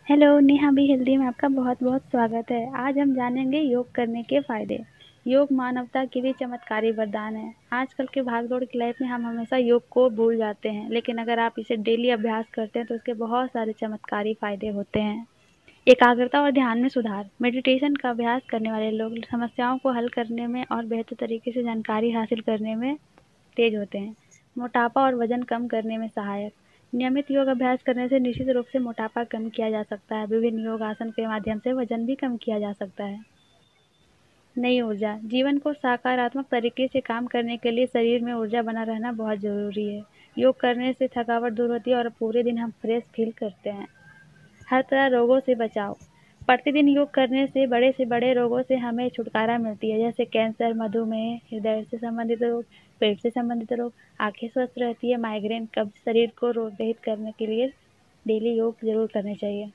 Hello, Neha be healthy में आपका बहुत-बहुत स्वागत है। आज हम जानेंगे योग करने के फ़ायदे। योग मानवता के लिए चमत्कारी वरदान है। आजकल के भागदौड़ की लाइफ में हम हमेशा योग को भूल जाते हैं, लेकिन अगर आप इसे डेली अभ्यास करते हैं तो इसके बहुत सारे चमत्कारी फ़ायदे होते हैं। एकाग्रता और ध्यान में सुधार। मेडिटेशन का अभ्यास करने वाले लोग समस्याओं को हल करने में और बेहतर तरीके से जानकारी हासिल करने में तेज होते हैं। मोटापा और वजन कम करने में सहायक। नियमित योग अभ्यास करने से निश्चित रूप से मोटापा कम किया जा सकता है। विभिन्न योग आसन के माध्यम से वजन भी कम किया जा सकता है। नई ऊर्जा। जीवन को सकारात्मक तरीके से काम करने के लिए शरीर में ऊर्जा बना रहना बहुत ज़रूरी है। योग करने से थकावट दूर होती है और पूरे दिन हम फ्रेश फील करते हैं। हर तरह रोगों से बचाव। प्रतिदिन योग करने से बड़े रोगों से हमें छुटकारा मिलती है, जैसे कैंसर, मधुमेह, हृदय से संबंधित रोग, पेट से संबंधित रोग। आंखें स्वस्थ रहती है। माइग्रेन, कब्ज। शरीर को रोग रहित करने के लिए डेली योग जरूर करने चाहिए।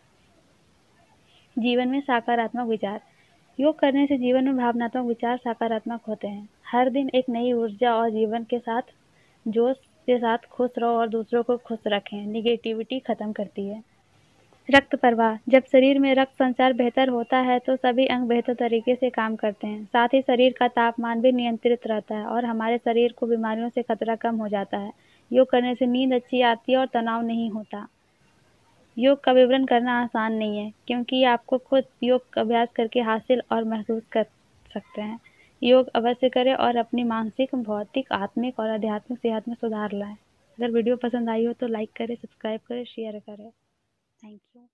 जीवन में सकारात्मक विचार। योग करने से जीवन में भावनात्मक विचार सकारात्मक होते हैं। हर दिन एक नई ऊर्जा और जीवन के साथ जोश के साथ खुश रहो और दूसरों को खुश रखें। निगेटिविटी खत्म करती है। रक्त प्रवाह। जब शरीर में रक्त संचार बेहतर होता है तो सभी अंग बेहतर तरीके से काम करते हैं। साथ ही शरीर का तापमान भी नियंत्रित रहता है और हमारे शरीर को बीमारियों से खतरा कम हो जाता है। योग करने से नींद अच्छी आती है और तनाव नहीं होता। योग का विवरण करना आसान नहीं है, क्योंकि आपको खुद योग अभ्यास करके हासिल और महसूस कर सकते हैं। योग अवश्य करें और अपनी मानसिक, भौतिक, आत्मिक और आध्यात्मिक सेहत में सुधार लाएं। अगर वीडियो पसंद आई हो तो लाइक करें, सब्सक्राइब करें, शेयर करें। Thank you.